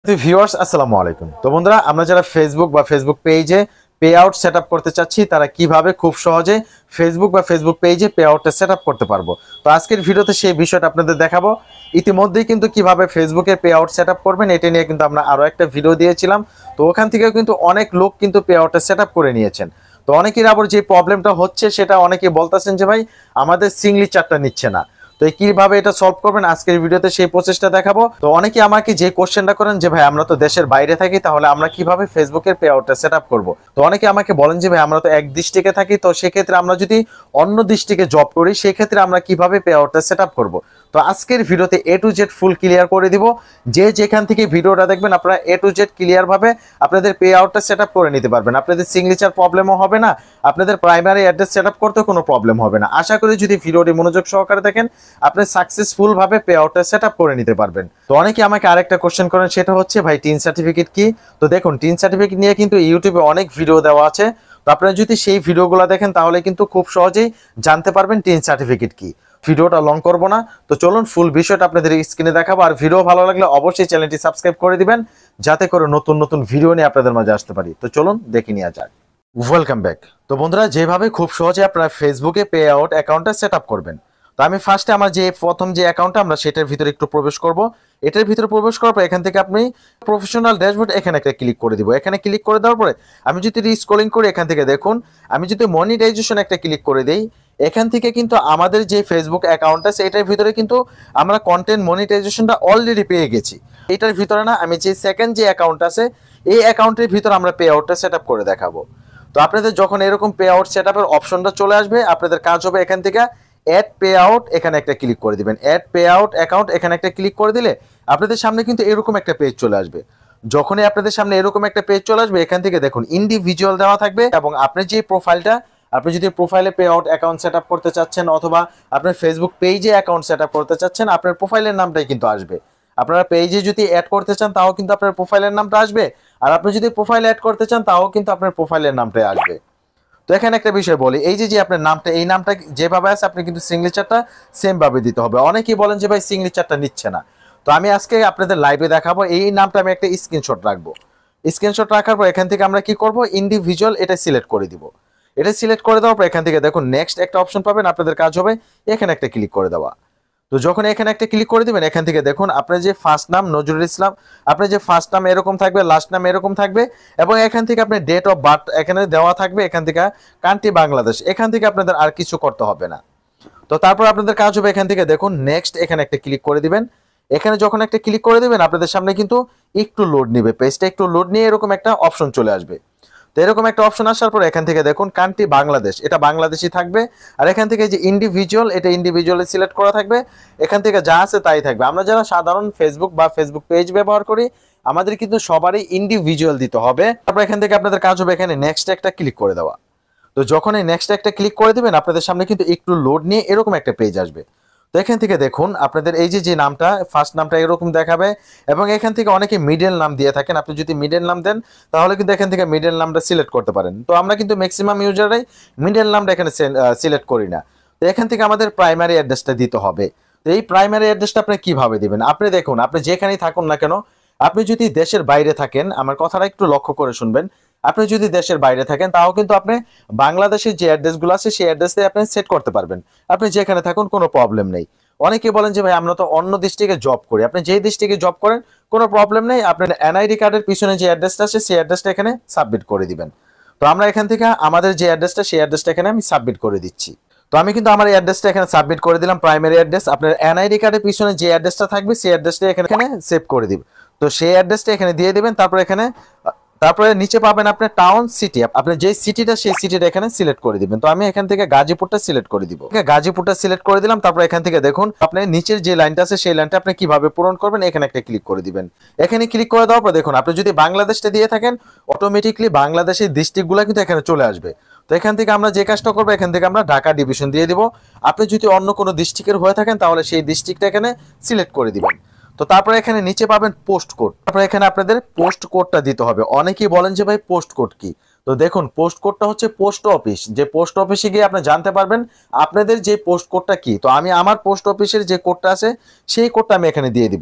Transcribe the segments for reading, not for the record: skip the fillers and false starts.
Viewers আসসালামু আলাইকুম। তো বন্ধুরা, আমরা যারা ফেসবুক বা ফেসবুক পেজে পে আউট সেট আপ করতে চাচ্ছি তারা কিভাবে খুব সহজে ফেসবুক বা ফেসবুক পেজে পে আউটটা সেট আপ করতে পারবো, তো আজকের ভিডিওতে সেই বিষয়টা আপনাদের দেখাবো। ইতিমধ্যেই কিন্তু কিভাবে ফেসবুকে পে আউট সেট আপ করবেন এটা নিয়ে কিন্তু আমরা আরও একটা ভিডিও দিয়েছিলাম। তো ওখান থেকেও কিন্তু অনেক লোক কিন্তু পে আউটটা সেট আপ করে নিয়েছেন। তো অনেকের আবার যে প্রবলেমটা হচ্ছে সেটা অনেকে বলতেছেন যে ভাই আমাদের সিগনেচারটা নিচ্ছে না। তো কিভাবে এটা সলভ করবেন আজকের ভিডিওতে সেই প্রসেসটা দেখাবো। তো অনেকে আমাকে যে কোশ্চেনটা করেন যে ভাই আমরা তো দেশের বাইরে থাকি, তাহলে আমরা কিভাবে ফেসবুকের পে আউটটা সেট আপ করবো। তো অনেকে আমাকে বলেন যে ভাই আমরা তো এক ডিস্ট্রিক্টে থাকি, তো সেক্ষেত্রে আমরা যদি অন্য ডিস্ট্রিক্টে জব করি সেক্ষেত্রে আমরা কিভাবে পে আউটটা সেট আপ করবো। তো আজকের ভিডিওতে A to Z full clear করে দিব। যে যেখান থেকে ভিডিওটা দেখবেন আপনারা এ টু জেড ক্লিয়ার ভাবে আপনাদের পে আউটটা সেট আপ করে নিতে পারবেন। আপনাদের সিগনেচার প্রবলেমও হবে না, আপনাদের প্রাইমারি অ্যাড্রেস সেট আপ করতে কোনো প্রবলেম হবে না। আশা করি যদি ভিডিওটি মনোযোগ সহকারে দেখেন আপনি সাকসেসফুল ভাবে পে আউটটা সেট আপ করে নিতে পারবেন। তো অনেকে আমাকে আরেকটা কোশ্চেন করেন, সেটা হচ্ছে ভাই টিন সার্টিফিকেট কি। তো দেখুন, টিন সার্টিফিকেট নিয়ে কিন্তু ইউটিউবে অনেক ভিডিও দেওয়া আছে। তো আপনারা যদি সেই ভিডিওগুলো দেখেন তাহলে কিন্তু খুব সহজেই জানতে পারবেন টিন সার্টিফিকেট কি। ভিডিওটা লং করব না, তো চলুন ফুল বিষয়টা আপনাদের স্ক্রিনে দেখাবো। আর ভিডিও ভালো লাগলে অবশ্যই চ্যানেলটি সাবস্ক্রাইব করে দিবেন, যাতে করে নতুন নতুন ভিডিও নিয়ে আপনাদের মাঝে আসতে পারি। তো চলুন দেখে নেওয়া যাক। Welcome back. তো বন্ধুরা, যেভাবে খুব সহজে আপনারা ফেসবুকে পে আউট অ্যাকাউন্টটা সেট আপ করবেন, তো আমি ফার্স্টে আমার যে প্রথম যে অ্যাকাউন্টটা আমরা সেটার ভিতরে একটু প্রবেশ করব। এটার ভিতরে প্রবেশ করার পর এখান থেকে আপনি প্রফেশনাল ড্যাশবোর্ড এখানে একটা ক্লিক করে দিব। এখানে ক্লিক করে দেওয়ার পরে আমি যদি রিস্ক্রলিং করি এখান থেকে দেখুন, আমি যদি মনিটাইজেশন একটা ক্লিক করে দেই, এখান থেকে কিন্তু আমাদের যে ফেসবুক অ্যাকাউন্ট আছে এটার ভিতরে কিন্তু আমরা কন্টেন্ট মনিটাইজেশনটা অলরেডি পেয়ে গেছি। এটার ভিতরে না, আমি যে সেকেন্ড যে অ্যাকাউন্ট আছে এই অ্যাকাউন্টের ভিতরে আমরা পে আউটটা সেট আপ করে দেখাবো। তো আপনাদের যখন এরকম পে আউট সেট আপের অপশনটা চলে আসবে, আপনাদের কাজ হবে এখান থেকে অ্যাড পে আউট এখানে একটা ক্লিক করে দিবেন। অ্যাড পে আউট অ্যাকাউন্ট এখানে একটা ক্লিক করে দিলে আপনাদের সামনে কিন্তু এরকম একটা পেজ চলে আসবে। যখনই আপনাদের সামনে এরকম একটা পেজ চলে আসবে, এখান থেকে দেখুন ইন্ডিভিজুয়াল দেওয়া থাকবে এবং আপনার যে প্রোফাইলটা, আপনি যদি প্রোফাইলে pay out account set up করতে চাচ্ছেন অথবা আপনার ফেসবুক পেজে অ্যাকাউন্ট সেট আপ করতে চাচ্ছেন, আপনার প্রোফাইলের নামটাই কিন্তু আসবে। আপনারা পেজে যদি অ্যাড করতে চান তাও কিন্তু আপনার প্রোফাইলের নামটা আসবে, আর আপনি যদি প্রোফাইল অ্যাড করতে চান তাও কিন্তু আপনার প্রোফাইলের নামটাই আসবে। তো এখানে একটা বিষয় বলি, এই যে আপনার নামটা, এই নামটা যেভাবে আছে আপনি কিন্তু সিগনেচারটা সেম ভাবে দিতে হবে। অনেকেই বলেন যে ভাই সিগনেচারটা নিচ্ছে না, তো আমি আজকে আপনাদের লাইভে দেখাবো। এই নামটা আমি একটা স্ক্রিনশট রাখবো। স্ক্রিনশট রাখার পর এখান থেকে আমরা কি করব, ইন্ডিভিজুয়াল এটা সিলেক্ট করে দিব। এটা সিলেক্ট করে দেওয়ার পর এখান থেকে দেখুন নেক্সট একটা অপশন পাবেন, আপনাদের কাজ হবে এখানে একটা ক্লিক করে দেওয়া। তো যখন এখানে একটা ক্লিক করে দিবেন, এখান থেকে দেখুন আপনার যে ফার্স্ট নাম নজরুল ইসলাম, আপনার যে ফার্স্ট নাম এরকম থাকবে, লাস্ট নাম এরকম থাকবে, এবং এখান থেকে আপনার ডেট অফ বার্থ এখানে দেওয়া থাকবে। এখান থেকে কান্ট্রি বাংলাদেশ, এখান থেকে আপনাদের আর কিছু করতে হবে না। তো তারপর আপনাদের কাজ হবে এখান থেকে দেখুন নেক্সট এখানে একটা ক্লিক করে দিবেন। এখানে যখন একটা ক্লিক করে দিবেন আপনাদের সামনে কিন্তু একটু লোড নিবে, পেজটা একটু লোড নিয়ে এরকম একটা অপশন চলে আসবে। তো এরকম একটা অপশন আসার পর এখান থেকে দেখুন কান্ট্রি বাংলাদেশ, এটা বাংলাদেশই থাকবে। আর এখান থেকে যে ইন্ডিভিজুয়াল, এটা ইন্ডিভিজুয়ালি সিলেক্ট করা থাকবে। এখান থেকে যা আছে তাই থাকবে। আমরা যারা সাধারণ ফেসবুক বা ফেসবুক পেজ ব্যবহার করি আমাদের কিন্তু সবারই ইন্ডিভিজুয়াল দিতে হবে। তারপর এখান থেকে আপনাদের কাজ হবে এখানে নেক্সট একটা ক্লিক করে দেওয়া। তো যখন এই নেক্সট একটা ক্লিক করে দিবেন আপনাদের সামনে কিন্তু একটু লোড নিয়ে এরকম একটা পেজ আসবে। তো এখান থেকে দেখুন আপনাদের এই যে নামটা, ফার্স্ট নামটা এরকম দেখাবে, এবং এখান থেকে অনেকে মিডল নাম দিয়ে থাকেন। আপনি যদি মিডল নাম দেন তাহলে কিন্তু এখান থেকে মিডল নামটা সিলেক্ট করতে পারেন। তো আমরা কিন্তু ম্যাক্সিমাম ইউজাররাই মিডল নামটা এখানে সিলেক্ট করি না। তো এখান থেকে আমাদের প্রাইমারি অ্যাড্রেসটা দিতে হবে। তো এই প্রাইমারি অ্যাড্রেসটা আপনি কিভাবে দিবেন, আপনি দেখুন আপনি যেখানেই থাকুন না কেন, আপনি যদি দেশের বাইরে থাকেন, আমার কথাটা একটু লক্ষ্য করে শুনবেন, আপনি যদি দেশের বাইরে থাকেন তাও কিন্তু আপনি বাংলাদেশের যে অ্যাড্রেসগুলো আছে সেই অ্যাড্রেসে আপনি সেট করতে পারবেন। আপনি যেখানে থাকুন কোনো প্রবলেম নেই। অনেকে বলেন যে ভাই আমরা তো অন্য ডিস্ট্রিক্টে জব করি, আপনি যেই ডিস্ট্রিক্টে জব করেন কোনো প্রবলেম নেই, আপনার এনআইডি কার্ডের পিছনে যে অ্যাড্রেসটা আছে সেই অ্যাড্রেসটা এখানে সাবমিট করে দিবেন। তো আমরা এখান থেকে আমাদের যে অ্যাড্রেসটা সেই অ্যাড্রেসটা এখানে আমি সাবমিট করে দিচ্ছি। তো আমি কিন্তু আমার অ্যাড্রেসটা এখানে সাবমিট করে দিলাম, প্রাইমারি অ্যাড্রেস। আপনার এনআইডি কার্ডের পিছনে যে অ্যাড্রেসটা থাকবে সেই অ্যাড্রেসটা এখানে সেভ করে দিবেন। তো সেই অ্যাড্রেসটা এখানে দিয়ে দিবেন। তারপরে নিচে পাবেন আপনার টাউন সিটি, আপনি যে সিটিটা সেই সিটিটা এখানে সিলেক্ট করে দিবেন। তো আমি এখান থেকে গাজীপুরটা সিলেক্ট করে দিব। গাজীপুরটা সিলেক্ট করে দিলাম। তারপর এখান থেকে দেখুন আপনার নিচের যে লাইনটা আছে সেই লাইনটা আপনি কিভাবে পূরণ করবেন, এখানে একটা ক্লিক করে দিবেন। এখানে ক্লিক করে দেওয়ার পর দেখুন আপনি যদি বাংলাদেশটা দিয়ে থাকেন অটোমেটিকলি বাংলাদেশের ডিস্ট্রিক্টগুলো কিন্তু এখানে চলে আসবে। তো এখান থেকে আমরা যে কাজটা করবো, এখান থেকে আমরা ঢাকা ডিভিশন দিয়ে দিব। আপনি যদি অন্য কোনো ডিস্ট্রিক্টের হয়ে থাকেন তাহলে সেই ডিস্ট্রিক্টটা এখানে সিলেক্ট করে দিবেন। তো তারপরে এখানে নিচে পাবেন পোস্ট কোড, তারপরে এখানে আপনাদের পোস্ট কোডটা দিতে হবে। অনেকেই বলেন যে ভাই পোস্ট কোড কি। তো দেখুন পোস্ট কোডটা হচ্ছে পোস্ট অফিস, যে পোস্ট অফিসে গিয়ে আপনি জানতে পারবেন আপনাদের যে পোস্ট কোডটা কি। তো আমি আমার পোস্ট অফিসের যে কোডটা আছে সেই কোডটা আমি এখানে দিয়ে দিব।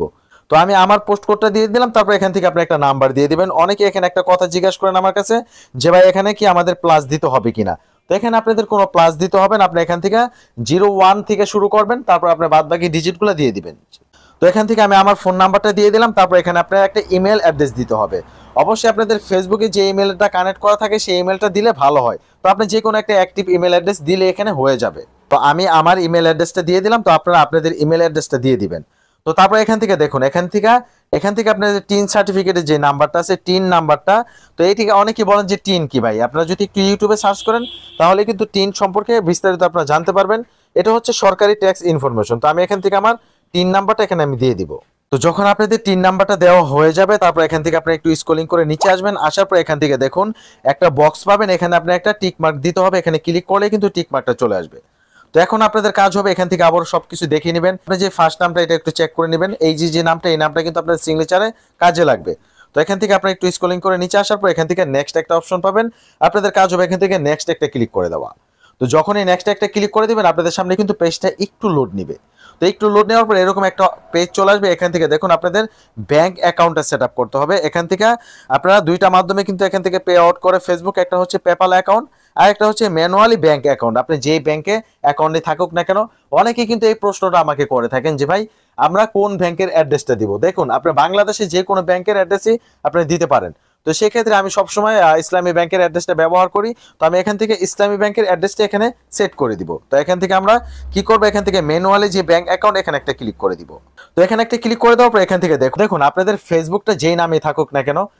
তো আমি আমার পোস্ট কোডটা দিয়ে দিলাম, তারপর এখান থেকে আপনি একটা নাম্বার দিয়ে দিবেন। অনেকে এখানে একটা কথা জিজ্ঞাসা করেন আমার কাছে যে ভাই এখানে কি আমাদের প্লাস দিতে হবে কিনা। তো এখানে আপনাদের কোনো প্লাস দিতে হবে না, আপনি এখান থেকে 01 থেকে শুরু করবেন, তারপর আপনার বাদ বাকি ডিজিটগুলো দিয়ে দিবেন। তো এখান থেকে আমি আমার ফোন নাম্বারটা দিয়ে দিলাম, তারপর এখানে আপনার একটা ইমেল অ্যাড্রেস দিতে হবে। অবশ্যই আপনাদের ফেসবুকে যে ইমেলটা কানেক্ট করা থাকে সেই ইমেলটা দিলে ভালো হয়। তো আপনি যে কোনো একটা অ্যাক্টিভ ইমেল অ্যাড্রেস দিলে এখানে হয়ে যাবে। তো আমি আমার ইমেল অ্যাড্রেসটা দিয়ে দিলাম, তো আপনারা আপনাদের ইমেল অ্যাড্রেসটা দিয়ে দিবেন। তো তারপর এখান থেকে দেখুন, এখান থেকে আপনাদের টিন সার্টিফিকেটের যে নাম্বারটা আছে, টিন নাম্বারটা, তো এইটিকে অনেকেই বলেন যে টিন কি ভাই, আপনারা যদি একটু ইউটিউবে সার্চ করেন তাহলে কিন্তু টিন সম্পর্কে বিস্তারিত আপনারা জানতে পারবেন। এটা হচ্ছে সরকারি ট্যাক্স ইনফরমেশন। তো আমি এখান থেকে আমার টিন নাম্বারটা এখানে আমি দিয়ে দিব। তো যখন আপনাদের টিন নাম্বারটা দেওয়া হয়ে যাবে, তারপর এখান থেকে আপনি একটু স্ক্রলিং করে নিচে আসবেন। আসার পর এখান থেকে দেখুন একটা বক্স পাবেন, এখানে আপনি একটা টিক মার্ক দিতে হবে। এখানে ক্লিক করলে কিন্তু টিক মার্কটা চলে আসবে। তো এখন আপনাদের কাজ হবে এখান থেকে আবার সবকিছু দেখিয়ে নেবেন। আপনি যে ফার্স্ট নামটা এটা একটু চেক করে নেবেন, এই যে নামটা, এই নামটা কিন্তু আপনার সিগনেচারে কাজে লাগবে। তো এখান থেকে আপনি একটু স্ক্রলিং করে নিচে আসার পর এখান থেকে নেক্সট একটা অপশন পাবেন। আপনাদের কাজ হবে এখান থেকে নেক্সট একটা ক্লিক করে দেওয়া। তো যখন এই নেক্সট একটা ক্লিক করে দিবেন, আপনাদের সামনে কিন্তু পেজটা একটু লোড নিবে। তো একটু লোড নেওয়ার পর এরকম একটা পেজ চলে আসবে। এখান থেকে দেখুন আপনাদের ব্যাংক অ্যাকাউন্টটা সেট আপ করতে হবে। এখান থেকে আপনারা দুইটা মাধ্যমে কিন্তু এখান থেকে পে আউট করে ফেসবুক, একটা হচ্ছে পেপ্যাল অ্যাকাউন্ট আর একটা হচ্ছে ম্যানুয়ালি ব্যাংক অ্যাকাউন্ট। আপনি যেই ব্যাংকে অ্যাকাউন্টে থাকুক না কেন, অনেকেই কিন্তু এই প্রশ্নটা আমাকে করে থাকেন যে ভাই আমরা কোন ব্যাংকের অ্যাড্রেসটা দিব। দেখুন আপনি বাংলাদেশে যে কোনো ব্যাংকের অ্যাড্রেসই আপনি দিতে পারেন। তো সেক্ষেত্রে আমি সবসময় ইসলামী ব্যাংকের অ্যাড্রেসটা ব্যবহার করি। তো আমি এখান থেকে ইসলামী ব্যাংকের অ্যাড্রেসটা এখানে সেট করে দিব। তো এখান থেকে আমরা কি করবো, এখান থেকে ম্যানুয়ালি যে ব্যাংক অ্যাকাউন্ট এখানে একটা ক্লিক করে দিব। তো এখানে একটা ক্লিক করে দেওয়ার পর এখান থেকে দেখুন আপনাদের ফেসবুকটা যেই নামে থাকুক না কেন,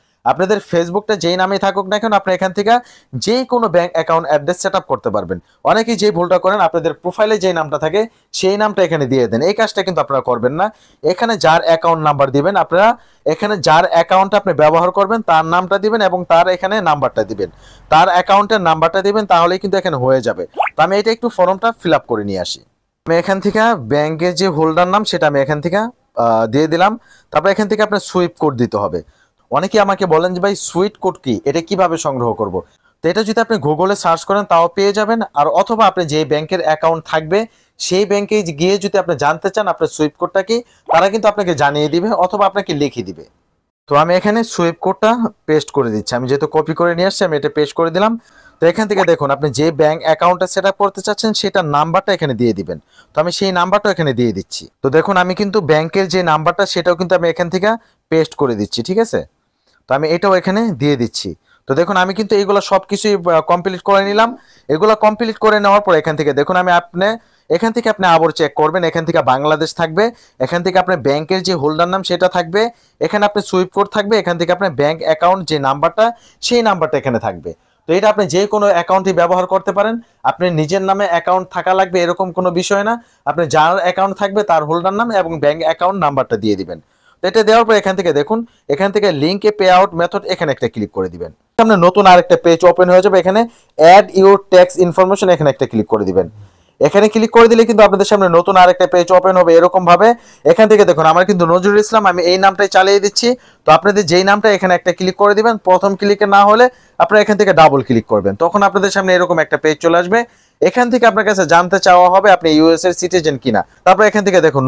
আপনি এখান থেকে যে কোনো bank account address set up করতে পারবেন। অনেকেই যে ভুলটা করেন, আপনাদের প্রোফাইলে যে নামটা থাকে সেই নামটা এখানে দিয়ে দেন। এই কাজটা কিন্তু আপনারা করবেন না। এখানে যার অ্যাকাউন্ট নাম্বার দিবেন, আপনারা এখানে যার অ্যাকাউন্ট আপনি ব্যবহার করবেন তার নামটা দিবেন এবং তার এখানে নাম্বারটা দিবেন, তার অ্যাকাউন্টের নাম্বারটা দিবেন, তাহলেই কিন্তু এখানে হয়ে যাবে। তো আমি এটা একটু ফর্মটা ফিল আপ করে নিয়ে আসি। আমি এখান থেকে ব্যাংকের যে হোল্ডার নাম সেটা আমি এখান থেকে দিয়ে দিলাম। তারপর এখান থেকে আপনার সুইপ কোড দিতে হবে। অনেকে আমাকে বলেন যে ভাই সুইট কোড কি, এটা কিভাবে সংগ্রহ করব। তো এটা যদি আপনি গুগলে সার্চ করেন তাও পেয়ে যাবেন, আর অথবা আপনি যে ব্যাংকের অ্যাকাউন্ট থাকবে সেই ব্যাংকে গিয়ে যদি আপনি জানতে চান আপনার সুইপ কোডটা কি, তারা কিন্তু আপনাকে জানিয়ে দিবে অথবা আপনাকে লিখে দিবে। তো আমি এখানে সুইপ কোডটা পেস্ট করে দিচ্ছি। আমি যেহেতু কপি করে নিয়ে আসছি, আমি এটা পেস্ট করে দিলাম। তো এখান থেকে দেখুন আপনি যে ব্যাংক অ্যাকাউন্টটা সেট আপ করতে চাচ্ছেন সেটার নাম্বারটা এখানে দিয়ে দিবেন। তো আমি সেই নাম্বারটা এখানে দিয়ে দিচ্ছি। তো দেখুন আমি কিন্তু ব্যাংকের যে নাম্বারটা সেটাও কিন্তু আমি এখান থেকে পেস্ট করে দিচ্ছি, ঠিক আছে। তো আমি এটাও এখানে দিয়ে দিচ্ছি। তো দেখুন আমি কিন্তু এইগুলো সব কিছুই কমপ্লিট করে নিলাম। এগুলো কমপ্লিট করে নেওয়ার পর এখান থেকে দেখুন এখান থেকে আপনি আবার চেক করবেন। এখান থেকে বাংলাদেশ থাকবে, এখান থেকে আপনার ব্যাংকের যে হোল্ডার নাম সেটা থাকবে, এখানে আপনি সুইপ কোড থাকবে, এখান থেকে আপনার ব্যাংক অ্যাকাউন্ট যে নাম্বারটা সেই নাম্বারটা এখানে থাকবে। তো এটা আপনি যে কোনো অ্যাকাউন্টই ব্যবহার করতে পারেন। আপনি নিজের নামে অ্যাকাউন্ট থাকা লাগবে এরকম কোনো বিষয় না। আপনি যার অ্যাকাউন্ট থাকবে তার হোল্ডার নাম এবং ব্যাংক অ্যাকাউন্ট নাম্বারটা দিয়ে দিবেন। এটা দেওয়ার পর এখান থেকে দেখুন, এখান থেকে লিঙ্কে পে আউট মেথড এখানে একটা ক্লিক করে দিবেন। সামনে নতুন আরেকটা পেজ ওপেন হয়ে যাবে। এখানে অ্যাড ইউর ট্যাক্স ইনফরমেশন এখানে একটা ক্লিক করে দিবেন। এখানে ক্লিক করে দিলে কিন্তু আপনাদের সামনে নতুন আরেকটা পেজ ওপেন হবে এরকম ভাবে। এখান থেকে দেখুন আমার কিন্তু নজরুল ইসলাম, আমি এই নামটাই চালিয়ে দিচ্ছি। তো আপনাদের যেই নামটা এখানে একটা ক্লিক করে দিবেন। প্রথম ক্লিকে না হলে আপনারা এখান থেকে ডাবল ক্লিক করবেন, তখন আপনাদের সামনে এরকম একটা পেজ চলে আসবে। এখান থেকে আপনার কাছে জানতে চাওয়া হবে আপনি ইউএস এর সিটিজেন কিনা। তারপর এখান থেকে দেখুন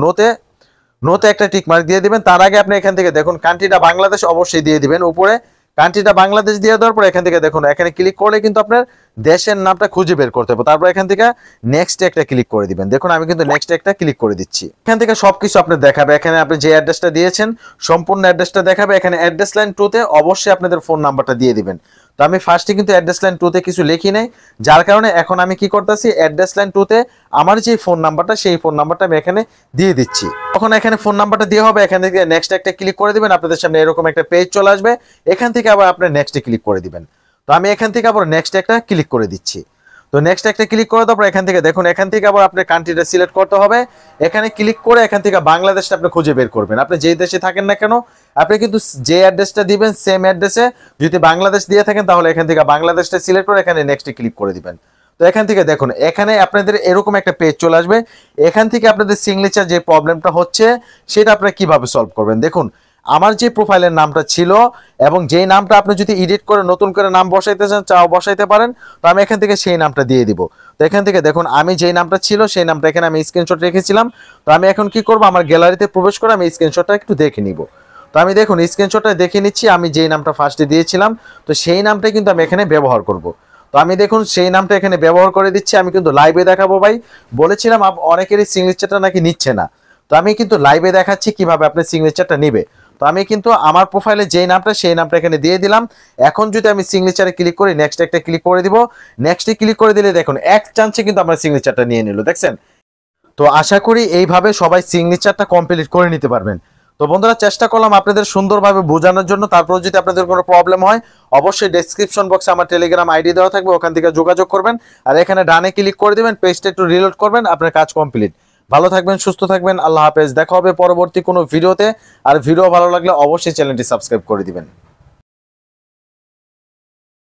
নোতে একটা টিক মার্ক দিয়ে দিবেন। তার আগে আপনি এখান থেকে দেখুন কান্ট্রিটা বাংলাদেশ অবশ্যই দিয়ে দিবেন। উপরে কান্ট্রিটা বাংলাদেশ দিয়ে দেওয়ার পর এখান থেকে দেখুন এখানে ক্লিক করলে কিন্তু আপনার দেশের নামটা খুঁজে বের করতে হবে। তারপর এখান থেকে নেক্সট একটা ক্লিক করে দিবেন। দেখুন আমি কিন্তু নেক্সট একটা ক্লিক করে দিচ্ছি। এখান থেকে সবকিছু আপনি দেখাবে। এখানে আপনি যে অ্যাড্রেসটা দিয়েছেন সম্পূর্ণ অ্যাড্রেসটা দেখাবে। এখানে অ্যাড্রেস লাইন 2 তে অবশ্যই আপনাদের ফোন নাম্বারটা দিয়ে দিবেন। তো আমি ফার্স্টে কিন্তু অ্যাড্রেস লাইন 2 তে কিছু লিখি নাই, যার কারণে এখন আমি কি করতেছি, অ্যাড্রেস লাইন 2 তে আমার যে ফোন নাম্বারটা সেই ফোন নাম্বারটা আমি এখানে দিয়ে দিচ্ছি। তখন এখানে ফোন নাম্বারটা দিয়ে হবে। এখান থেকে নেক্সট একটা ক্লিক করে দিবেন। আপনাদের সামনে এরকম একটা পেজ চলে আসবে। এখান থেকে আবার আপনি নেক্সটে ক্লিক করে দিবেন। তো আমি এখান থেকে আবার নেক্সট একটা ক্লিক করে দিচ্ছি। তো নেক্সট একটা ক্লিক করে দেওয়ার পর এখান থেকে দেখুন এখান থেকে আবার আপনার কান্ট্রিটা সিলেক্ট করতে হবে। এখানে ক্লিক করে এখান থেকে বাংলাদেশটা আপনি খুঁজে বের করবেন। আপনি যেই দেশে থাকেন না কেন আপনি কিন্তু যে অ্যাড্রেসটা দিবেন সেম অ্যাড্রেসে যদি বাংলাদেশ দিয়ে থাকেন তাহলে এখান থেকে বাংলাদেশটা সিলেক্ট করে এখানে নেক্সটে ক্লিক করে দিবেন। তো এখান থেকে দেখুন এখানে আপনাদের এরকম একটা পেজ চলে আসবে। এখান থেকে আপনাদের সিগনেচার যে প্রবলেমটা হচ্ছে সেটা আপনারা কিভাবে সলভ করবেন। দেখুন আমার যে প্রোফাইলের নামটা ছিল এবং যেই নামটা আপনি যদি এডিট করে নতুন করে নাম বসাইতে চান চাও বসাইতে পারেন। তো আমি এখান থেকে সেই নামটা দিয়ে দিব। তো এখান থেকে দেখুন আমি যেই নামটা ছিল সেই নামটা এখানে আমি স্ক্রিনশট রেখেছিলাম। তো আমি এখন কি করব, আমার গ্যালারিতে প্রবেশ করে আমি স্ক্রিনশটটা একটু দেখে নিব। তো আমি দেখুন স্ক্রিনশটটা দেখে নিচ্ছি, আমি যেই নামটা ফার্স্টে দিয়েছিলাম তো সেই নামটাই কিন্তু আমি এখানে ব্যবহার করব। তো আমি দেখুন সেই নামটা এখানে ব্যবহার করে দিচ্ছি। আমি কিন্তু লাইভে দেখাবো ভাই, বলেছিলাম অনেকেরই সিগনেচারটা নাকি নিচ্ছে না। তো আমি কিন্তু লাইভে দেখাচ্ছি কিভাবে আপনি সিগনেচারটা নিবে। তো আমি কিন্তু আমার প্রোফাইলে যেই নামটা সেই নামটা এখানে দিয়ে দিলাম। এখন যদি আমি সিগনেচারে ক্লিক করি, নেক্সট একটা ক্লিক করে দিব। নেক্সটে ক্লিক করে দিলে দেখুন এক চান্সে কিন্তু আমার সিগনেচারটা নিয়ে নিল, দেখছেন। তো আশা করি এইভাবে সবাই সিগনেচারটা কমপ্লিট করে নিতে পারবেন। তো বন্ধুরা চেষ্টা করলাম আপনাদের সুন্দরভাবে বোঝানোর জন্য। তারপর যদি আপনাদের কোনো প্রবলেম হয় অবশ্যই ডেসক্রিপশন বক্সে আমার টেলিগ্রাম আইডি দেওয়া থাকবে, ওখান থেকে যোগাযোগ করবেন। আর এখানে ডানে ক্লিক করে দিবেন, পেজটা একটু রিলোড করবেন, আপনার কাজ কমপ্লিট। ভালো থাকবেন, সুস্থ থাকবেন, আল্লাহ হাফেজ। দেখা হবে পরবর্তী কোনো ভিডিওতে। আর ভিডিও ভালো লাগলে অবশ্যই চ্যানেলটি সাবস্ক্রাইব করে দিবেন।